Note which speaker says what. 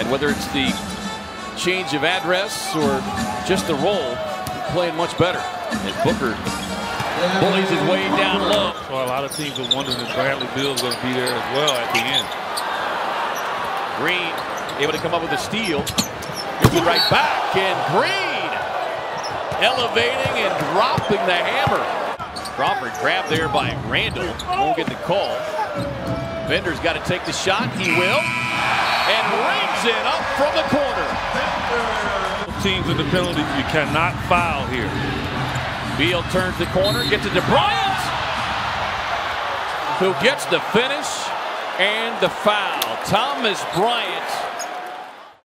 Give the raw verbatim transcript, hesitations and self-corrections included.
Speaker 1: And whether it's the change of address or just the role, playing much better. As Booker bullies his way down low.
Speaker 2: So a lot of teams are wondering if Bradley Beal is going to be there as well at the end.
Speaker 1: Green able to come up with a steal. Gives it right back, and Green elevating and dropping the hammer. Crawford grabbed there by Randall. Won't get the call. Bender's got to take the shot. He will. And rings it up from the corner.
Speaker 2: Teams in the penalties, you cannot foul here.
Speaker 1: Beal turns the corner, gets it to Bryant, who gets the finish and the foul. Thomas Bryant